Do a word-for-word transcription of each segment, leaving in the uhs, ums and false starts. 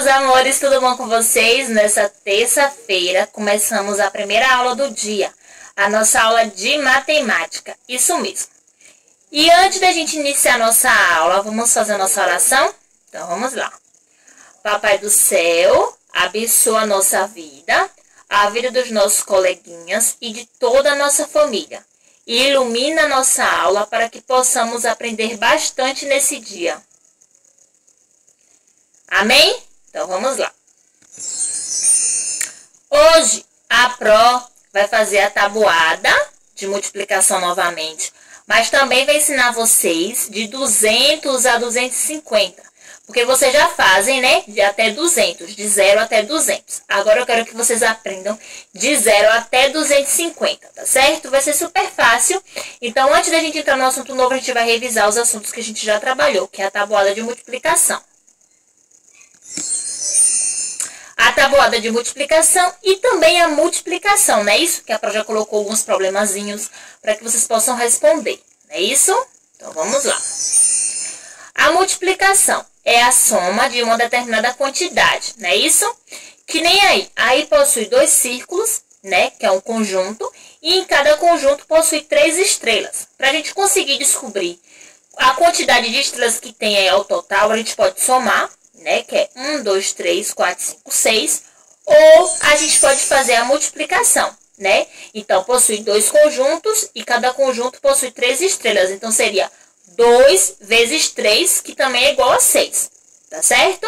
amores, tudo bom com vocês? Nessa terça-feira começamos a primeira aula do dia, a nossa aula de matemática, isso mesmo. E antes da gente iniciar a nossa aula, vamos fazer a nossa oração? Então vamos lá. Papai do céu, abençoa a nossa vida, a vida dos nossos coleguinhas e de toda a nossa família. E ilumina a nossa aula para que possamos aprender bastante nesse dia. Amém? Então vamos lá. Hoje a Pro vai fazer a tabuada de multiplicação novamente, mas também vai ensinar vocês de duzentos a duzentos e cinquenta, porque vocês já fazem, né, de até duzentos, de zero até duzentos. Agora eu quero que vocês aprendam de zero até duzentos e cinquenta, tá certo? Vai ser super fácil. Então, antes da gente entrar no assunto novo, a gente vai revisar os assuntos que a gente já trabalhou, que é a tabuada de multiplicação. A tabuada de multiplicação e também a multiplicação, não é isso? Que a Pro já colocou alguns problemazinhos para que vocês possam responder, não é isso? Então, vamos lá. A multiplicação é a soma de uma determinada quantidade, não é isso? Que nem aí. Aí possui dois círculos, né? Que é um conjunto. E em cada conjunto possui três estrelas. Para a gente conseguir descobrir a quantidade de estrelas que tem aí ao total, a gente pode somar, né? Que é um, dois, três, quatro, cinco, seis. Ou a gente pode fazer a multiplicação, né? Então, possui dois conjuntos e cada conjunto possui três estrelas. Então, seria dois vezes três, que também é igual a seis. Tá certo?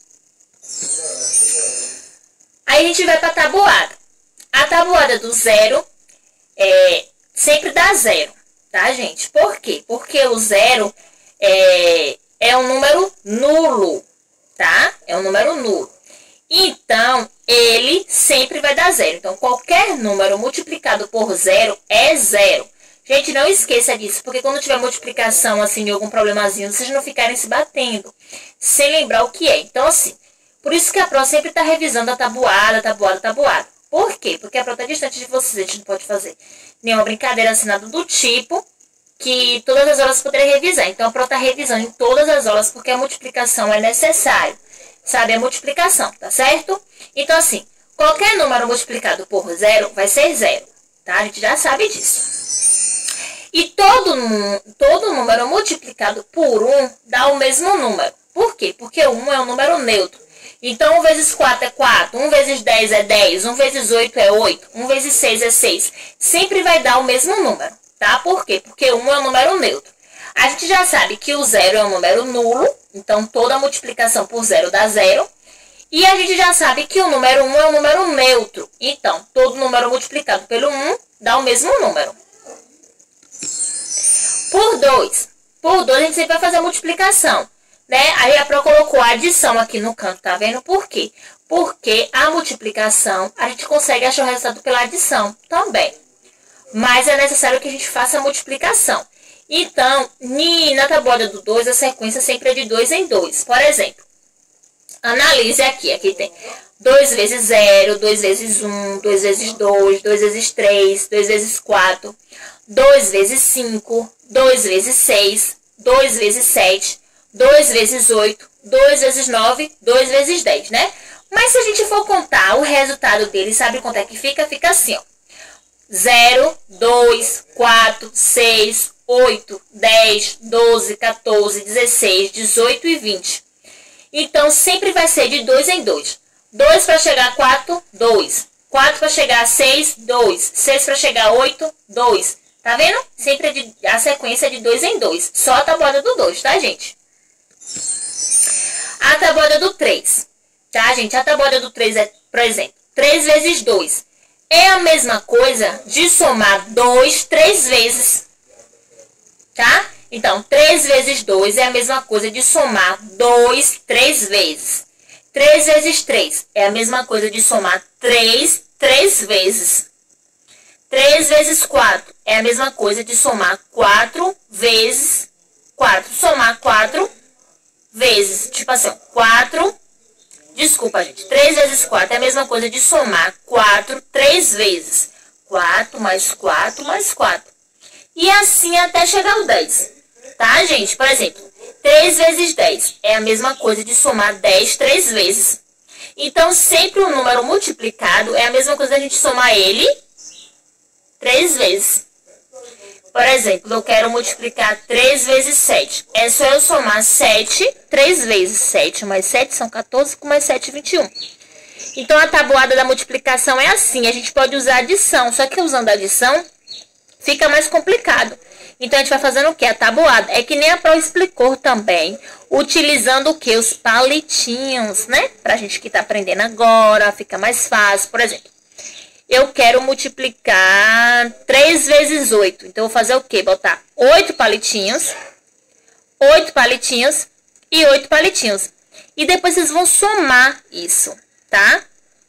Aí a gente vai para a tabuada. A tabuada do zero é, sempre dá zero, tá, gente? Por quê? Porque o zero é, é um número nulo, tá? É um número nulo. Então, ele sempre vai dar zero. Então, qualquer número multiplicado por zero é zero. Gente, não esqueça disso, porque quando tiver multiplicação, assim, de algum problemazinho, vocês não ficarem se batendo, sem lembrar o que é. Então, assim, por isso que a Pro sempre está revisando a tabuada, tabuada, tabuada. Por quê? Porque a Pro está distante de vocês, a gente não pode fazer nenhuma brincadeira assinada do tipo que todas as aulas poderem revisar. Então, a Pro está revisando em todas as aulas, porque a multiplicação é necessária, sabe? A multiplicação, tá certo? Então, assim, qualquer número multiplicado por zero vai ser zero, tá? A gente já sabe disso. E todo, todo número multiplicado por um dá o mesmo número. Por quê? Porque um é um número neutro. Então, um vezes quatro é quatro, um vezes dez é dez, um vezes oito é oito, um vezes seis é seis. Sempre vai dar o mesmo número, tá? Por quê? Porque um é um número neutro. A gente já sabe que o zero é um número nulo, então toda multiplicação por zero dá zero. E a gente já sabe que o número um é um número neutro. Então, todo número multiplicado pelo um dá o mesmo número. Por dois. Por dois a gente sempre vai fazer a multiplicação, né? Aí a Pro colocou a adição aqui no canto, tá vendo? Por quê? Porque a multiplicação, a gente consegue achar o resultado pela adição também. Mas é necessário que a gente faça a multiplicação. Então, na tabuada do dois, a sequência sempre é de dois em dois. Por exemplo, analise aqui. Aqui tem dois vezes zero, dois vezes um, dois vezes dois, dois vezes três, dois vezes quatro, dois vezes cinco, dois vezes seis, dois vezes sete, dois vezes oito, dois vezes nove, dois vezes dez, né? Mas se a gente for contar o resultado dele, sabe quanto é que fica? Fica assim, ó. zero, dois, quatro, seis, oito, dez, doze, quatorze, dezesseis, dezoito e vinte. Então, sempre vai ser de dois em dois. dois para chegar a quatro, dois. quatro para chegar a seis, dois. seis para chegar a oito, dois. Tá vendo? Sempre é de, a sequência é de dois em dois. Só a tabuada do dois, tá, gente? A tabuada do três. Tá, gente? A tabuada do três é, por exemplo, três vezes dois. É a mesma coisa de somar dois três vezes. Tá? Então, três vezes dois é a mesma coisa de somar dois três vezes. três vezes três é a mesma coisa de somar três três vezes. três vezes quatro é a mesma coisa de somar quatro vezes quatro. Somar quatro vezes, tipo assim, quatro, desculpa, gente, três vezes quatro é a mesma coisa de somar quatro três vezes. quatro mais quatro mais quatro. E assim até chegar ao dez. Tá, gente? Por exemplo, três vezes dez é a mesma coisa de somar dez três vezes. Então, sempre o número multiplicado é a mesma coisa da gente somar ele três vezes. Por exemplo, eu quero multiplicar três vezes sete. É só eu somar sete, três vezes sete mais sete são quatorze, com mais sete, vinte e um. Então, a tabuada da multiplicação é assim. A gente pode usar adição, só que usando adição fica mais complicado. Então, a gente vai fazendo o que? A tabuada. É que nem a Pro explicou também, utilizando o que? Os palitinhos, né? Pra gente que tá aprendendo agora, fica mais fácil. Por exemplo, eu quero multiplicar três vezes oito. Então, eu vou fazer o quê? Botar oito palitinhos, oito palitinhos e oito palitinhos. E depois vocês vão somar isso, tá?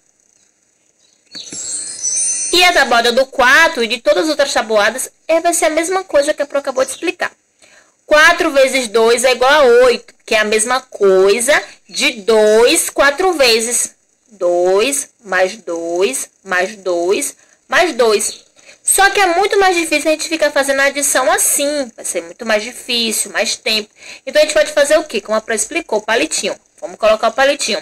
E a tabuada do quatro e de todas as outras tabuadas é, vai ser a mesma coisa que a Pro acabou de explicar. quatro vezes dois é igual a oito, que é a mesma coisa de dois, quatro vezes. dois, mais dois, mais dois, mais dois. Só que é muito mais difícil a gente ficar fazendo a adição assim. Vai ser muito mais difícil, mais tempo. Então, a gente pode fazer o quê? Como a Pro explicou, palitinho. Vamos colocar o palitinho.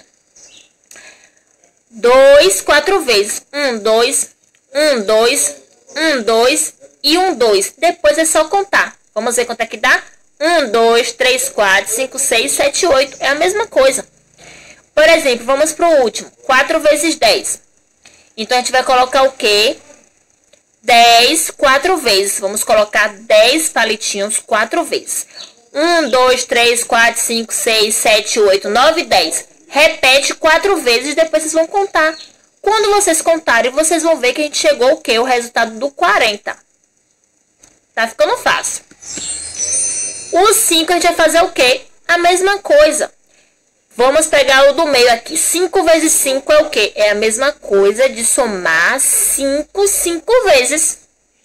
dois, quatro vezes. um, dois, um, dois, um, dois e um, dois. Depois é só contar. Vamos ver quanto é que dá? um, dois, três, quatro, cinco, seis, sete, oito. É a mesma coisa. Por exemplo, vamos para o último. quatro vezes dez. Então, a gente vai colocar o quê? dez, quatro vezes. Vamos colocar dez palitinhos quatro vezes. um, dois, três, quatro, cinco, seis, sete, oito, nove, dez. Repete quatro vezes e depois vocês vão contar. Quando vocês contarem, vocês vão ver que a gente chegou o quê? O resultado do quarenta. Tá ficando fácil. O cinco a gente vai fazer o quê? A mesma coisa. Vamos pegar o do meio aqui. cinco vezes cinco é o quê? É a mesma coisa de somar cinco, cinco vezes.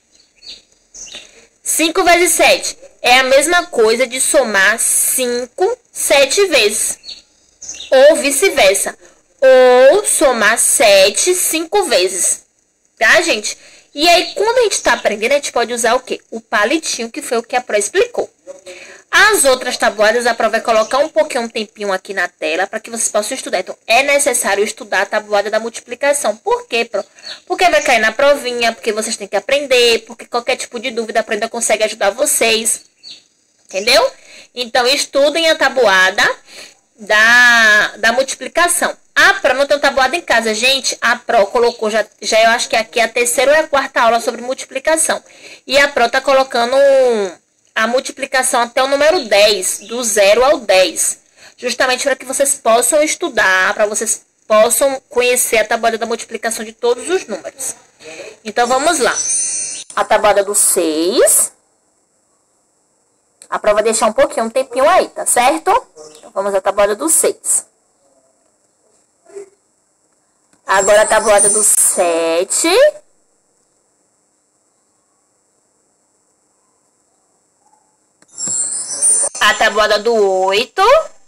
cinco vezes sete é a mesma coisa de somar cinco, sete vezes. Ou vice-versa. Ou somar sete, cinco vezes. Tá, gente? E aí, quando a gente tá aprendendo, a gente pode usar o quê? O palitinho, que foi o que a Pro explicou. As outras tabuadas, a Pro vai colocar um pouquinho, um tempinho aqui na tela para que vocês possam estudar. Então, é necessário estudar a tabuada da multiplicação. Por quê, Pro? Porque vai cair na provinha, porque vocês têm que aprender, porque qualquer tipo de dúvida a Pro ainda consegue ajudar vocês. Entendeu? Então, estudem a tabuada da, da multiplicação. A Pro não tem tabuada em casa, gente. A Pro colocou, já, já eu acho que aqui é a terceira ou é a quarta aula sobre multiplicação. E a Pro tá colocando a multiplicação até o número dez, do zero ao dez. Justamente para que vocês possam estudar, para vocês possam conhecer a tabuada da multiplicação de todos os números. Então, vamos lá. A tabuada do seis. A Pro vai deixar um pouquinho, um tempinho aí, tá certo? Então, vamos à tabuada do seis. Agora a tabuada do sete. A tabuada do oito.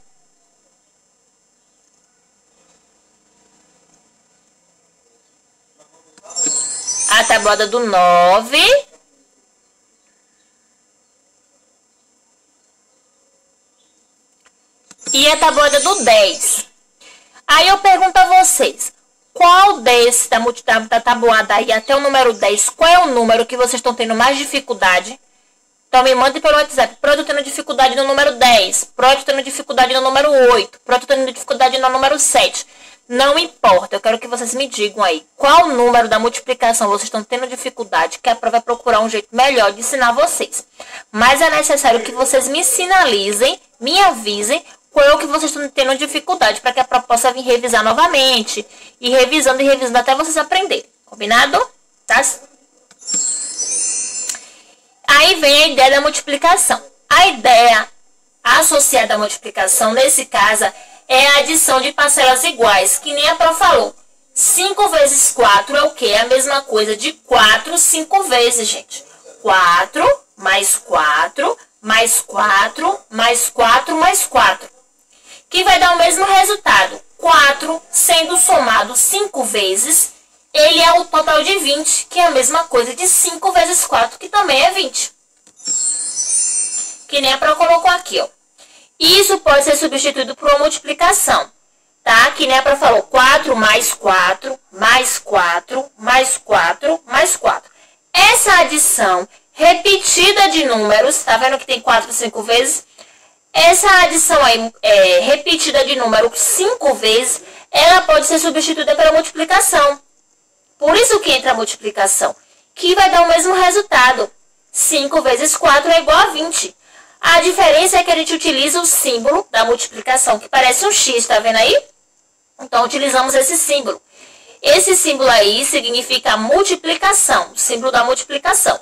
A tabuada do nove. E a tabuada do dez. Aí eu pergunto a vocês, qual desse da, da tabuada aí até o número dez, qual é o número que vocês estão tendo mais dificuldade? Então, me mandem pelo WhatsApp. Pro, eu tendo dificuldade no número dez. Pro, eu tendo dificuldade no número oito. Pro, eu tendo dificuldade no número sete. Não importa. Eu quero que vocês me digam aí. Qual número da multiplicação vocês estão tendo dificuldade, que a Pro vai procurar um jeito melhor de ensinar vocês. Mas é necessário que vocês me sinalizem, me avisem qual é o que vocês estão tendo dificuldade, para que a Pro possa vir revisar novamente. E revisando e revisando até vocês aprenderem. Combinado? Tá? Aí vem a ideia da multiplicação. A ideia associada à multiplicação, nesse caso, é a adição de parcelas iguais, que nem a Pro falou. cinco vezes quatro é o quê? É a mesma coisa de quatro, cinco vezes, gente. quatro, mais quatro, mais quatro, mais quatro, mais quatro. Que vai dar o mesmo resultado. quatro sendo somado cinco vezes, ele é o total de vinte, que é a mesma coisa de cinco vezes quatro, que também é vinte. Que nem a Pro colocou aqui, ó. Isso pode ser substituído por uma multiplicação. tá? Que nem a Pró falou, quatro mais quatro, mais quatro, mais quatro, mais quatro. Essa adição repetida de números, tá vendo que tem quatro, cinco vezes? Essa adição aí, é, repetida de número cinco vezes, ela pode ser substituída pela multiplicação. Por isso que entra a multiplicação, que vai dar o mesmo resultado. cinco vezes quatro é igual a vinte. A diferença é que a gente utiliza o símbolo da multiplicação, que parece um X, tá vendo aí? Então, utilizamos esse símbolo. Esse símbolo aí significa multiplicação, o símbolo da multiplicação.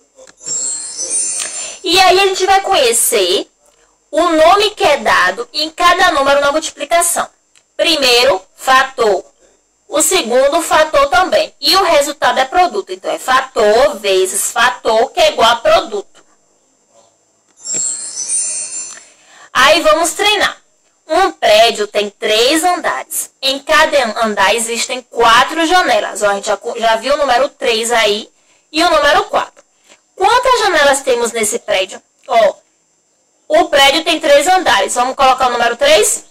E aí a gente vai conhecer o nome que é dado em cada número na multiplicação. Primeiro, fator. O segundo, fator também. E o resultado é produto. Então, é fator vezes fator, que é igual a produto. Aí, vamos treinar. Um prédio tem três andares. Em cada andar existem quatro janelas. Ó, a gente já, já viu o número três aí e o número quatro. Quantas janelas temos nesse prédio? Ó, o prédio tem três andares. Vamos colocar o número três?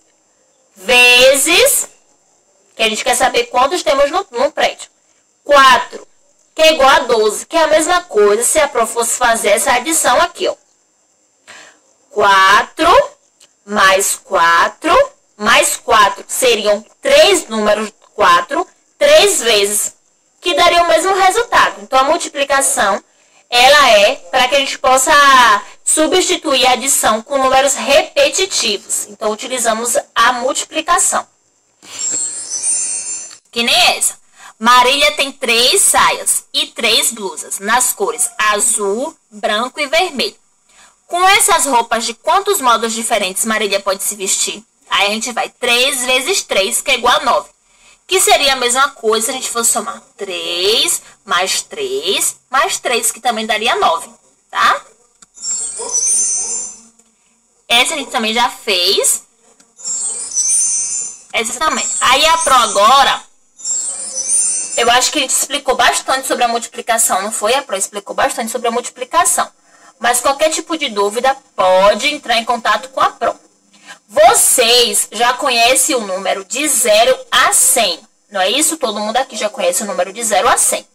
Vezes, que a gente quer saber quantos temos no, no prédio. quatro, que é igual a doze, que é a mesma coisa se a Pró fosse fazer essa adição aqui, ó. quatro mais quatro, mais quatro, seriam três números quatro, três vezes, que daria o mesmo resultado. Então, a multiplicação, ela é para que a gente possa substituir a adição com números repetitivos. Então, utilizamos a multiplicação. Que nem essa. Marília tem três saias e três blusas, nas cores azul, branco e vermelho. Com essas roupas, de quantos modos diferentes Marília pode se vestir? Aí a gente vai três vezes três, que é igual a nove. Que seria a mesma coisa se a gente fosse somar três, mais três, mais três, que também daria nove, tá? Essa a gente também já fez. Essa também. Aí a Pró agora, eu acho que a gente explicou bastante sobre a multiplicação, não foi? A Pró explicou bastante sobre a multiplicação. Mas qualquer tipo de dúvida pode entrar em contato com a Pró. Vocês já conhecem o número de zero a cem, não é isso? Todo mundo aqui já conhece o número de zero a cem.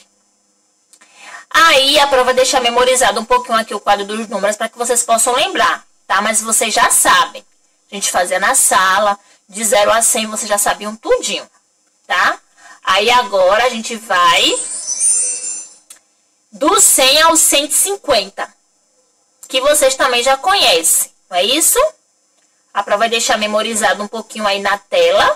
Aí a Pró vai deixar memorizado um pouquinho aqui o quadro dos números para que vocês possam lembrar, tá? Mas vocês já sabem. A gente fazia na sala, de zero a cem vocês já sabiam tudinho, tá? Aí agora a gente vai do cem ao cento e cinquenta, que vocês também já conhecem, não é isso? A Pró vai deixar memorizado um pouquinho aí na tela.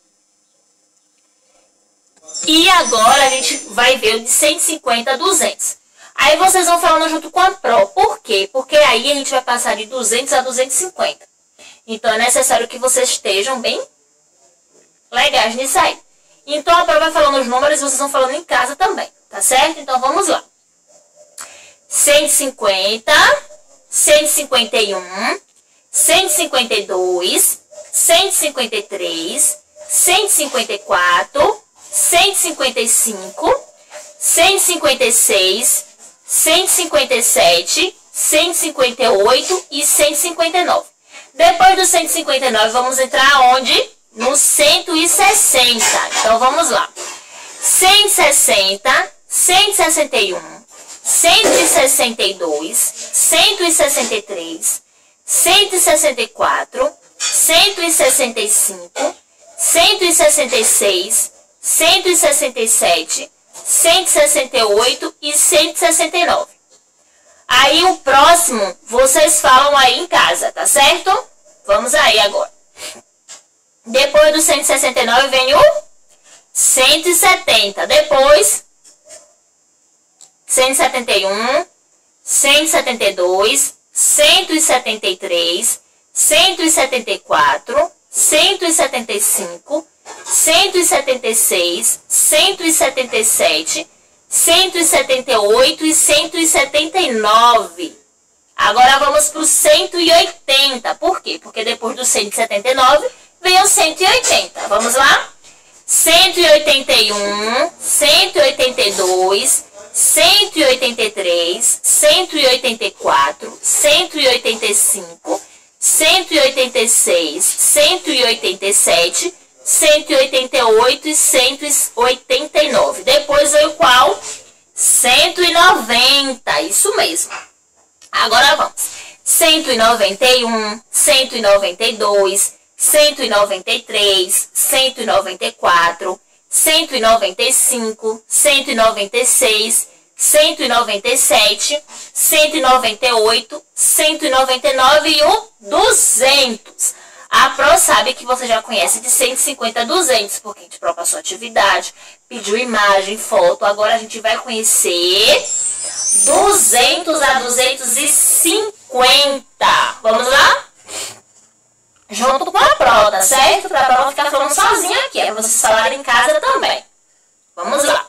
E agora a gente vai ver o de cento e cinquenta a duzentos. Aí vocês vão falando junto com a Pró. Por quê? Porque aí a gente vai passar de duzentos a duzentos e cinquenta. Então é necessário que vocês estejam bem legais nisso aí. Então a Pró vai falando os números e vocês vão falando em casa também, tá certo? Então vamos lá. cento e cinquenta, cento e cinquenta e um, cento e cinquenta e dois, cento e cinquenta e três, cento e cinquenta e quatro, cento e cinquenta e cinco, cento e cinquenta e seis, cento e cinquenta e sete, cento e cinquenta e oito e cento e cinquenta e nove. Depois do cento e cinquenta e nove, vamos entrar onde? No cento e sessenta. Então, vamos lá. cento e sessenta, cento e sessenta e um, cento e sessenta e dois, cento e sessenta e três, cento e sessenta e quatro, cento e sessenta e cinco, cento e sessenta e seis, cento e sessenta e sete, cento e sessenta e oito e cento e sessenta e nove. Aí o próximo vocês falam aí em casa, tá certo? Vamos aí agora. Depois do cento e sessenta e nove vem o cento e setenta. Depois cento e setenta e um, cento e setenta e dois, cento e setenta e três, cento e setenta e quatro, cento e setenta e cinco, cento e setenta e seis, cento e setenta e sete, cento e setenta e oito e cento e setenta e nove. Agora vamos para o cento e oitenta. Por quê? Porque depois do cento e setenta e nove vem o cento e oitenta. Vamos lá? cento e oitenta e um, cento e oitenta e dois, cento e oitenta e três, cento e oitenta e quatro, cento e oitenta e cinco, cento e oitenta e seis, cento e oitenta e sete, cento e oitenta e oito e cento e oitenta e nove. Depois veio qual? cento e noventa, isso mesmo. Agora vamos. cento e noventa e um, cento e noventa e dois, cento e noventa e três, cento e noventa e quatro, cento e noventa e cinco, cento e noventa e seis, cento e noventa e sete, cento e noventa e oito, cento e noventa e nove e o duzentos. A Pro sabe que você já conhece de cento e cinquenta a duzentos, porque a gente Pro passou atividade, pediu imagem, foto. Agora a gente vai conhecer duzentos a duzentos e cinquenta. Vamos lá? Junto com a Pro, tá certo? Pra Pro não ficar falando sozinha aqui, é pra vocês falarem em casa também. Vamos lá.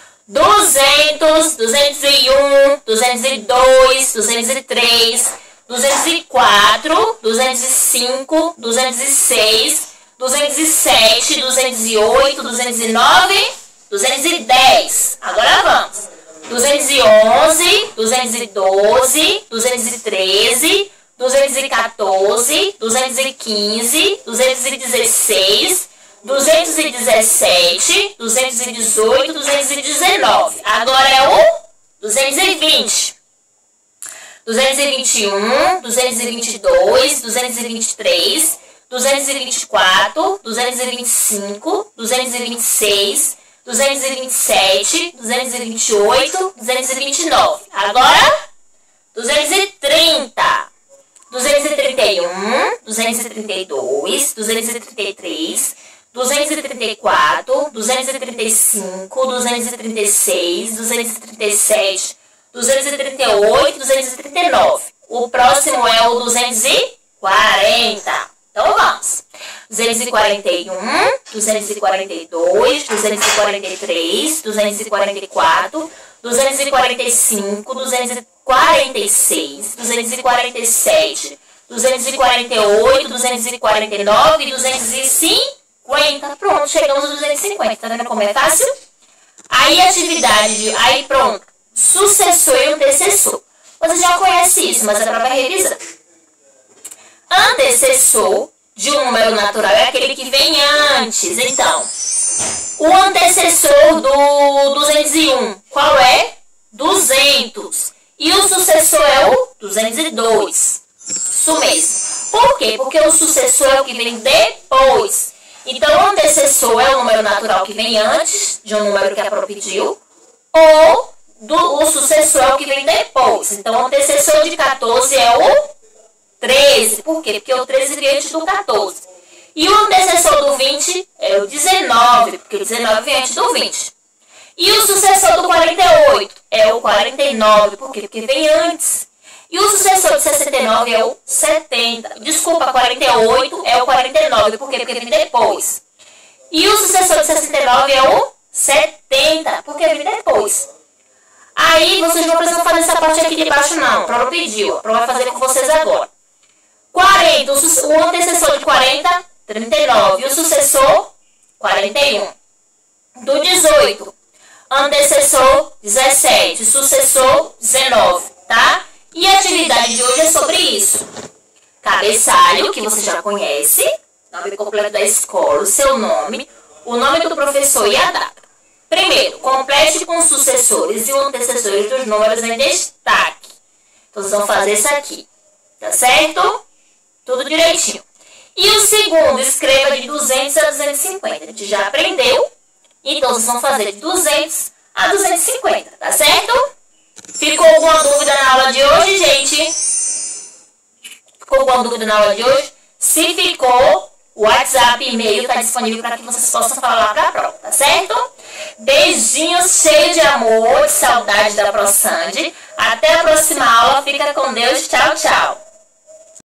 duzentos, duzentos e um, duzentos e dois, duzentos e três, duzentos e quatro, duzentos e cinco, duzentos e seis, duzentos e sete, duzentos e oito, duzentos e nove, duzentos e dez. Agora vamos. duzentos e onze, duzentos e doze, duzentos e treze, duzentos e quatorze, duzentos e quinze, duzentos e dezesseis, duzentos e dezessete, duzentos e dezoito, duzentos e dezenove. Agora é o duzentos e vinte. duzentos e vinte e um, duzentos e vinte e dois, duzentos e vinte e três, duzentos e vinte e quatro, duzentos e vinte e cinco, duzentos e vinte e seis, duzentos e vinte e sete, duzentos e vinte e oito, duzentos e vinte e nove. Agora, duzentos e trinta. duzentos e trinta e um, duzentos e trinta e dois, duzentos e trinta e três, duzentos e trinta e quatro, duzentos e trinta e cinco, duzentos e trinta e seis, duzentos e trinta e sete, duzentos e trinta e oito, duzentos e trinta e nove. O próximo é o duzentos e quarenta. Então vamos. duzentos e quarenta e um, duzentos e quarenta e dois, duzentos e quarenta e três, duzentos e quarenta e quatro, duzentos e quarenta e cinco, duzentos e quarenta e seis, duzentos e quarenta e sete, duzentos e quarenta e oito, duzentos e quarenta e nove e duzentos e cinquenta. Pronto, chegamos aos duzentos e cinquenta. Tá vendo como é fácil? Aí atividade, aí pronto. Sucessor e antecessor. Você já conhece isso, mas agora vai revisar. Antecessor de um número natural é aquele que vem antes. Então, o antecessor do duzentos e um, qual é? duzentos. E o sucessor é o duzentos e dois. Isso mesmo. Por quê? Porque o sucessor é o que vem depois. Então, o antecessor é o número natural que vem antes de um número que a Pro pediu, ou do, o sucessor é o que vem depois. Então, o antecessor de quatorze é o treze. Por quê? Porque o treze vem antes do quatorze. E o antecessor do vinte é o dezenove, porque o dezenove vem antes do vinte. E o sucessor do quarenta e oito é o quarenta e nove, por quê? Porque vem antes. E o sucessor de sessenta e nove é o setenta. Desculpa, quarenta e oito é o quarenta e nove, por quê? Porque vem depois. E o sucessor de sessenta e nove é o setenta, porque vem depois. Aí vocês não precisam fazer essa parte aqui de baixo não, a Pro pediu, a Pro vai fazer com vocês agora. quarenta, o, o antecessor de quarenta, trinta e nove, e o sucessor, quarenta e um. Do dezoito, antecessor, dezessete, sucessor, dezenove, tá? E a atividade de hoje é sobre isso. Cabeçalho, que você já conhece, nome completo da escola, o seu nome, o nome do professor e a data. Primeiro, complete com os sucessores e os antecessores dos números em destaque. Então, vocês vão fazer isso aqui, tá certo? Tudo direitinho. E o segundo, escreva de duzentos a duzentos e cinquenta. A gente já aprendeu. Então, vocês vão fazer de duzentos a duzentos e cinquenta, tá certo? Ficou alguma dúvida na aula de hoje, gente? Ficou alguma dúvida na aula de hoje? Se ficou, o WhatsApp e e-mail está disponível para que vocês possam falar para a Pro, tá certo? Beijinhos cheios de amor, de saudade da ProSandy. Até a próxima aula. Fica com Deus. Tchau, tchau.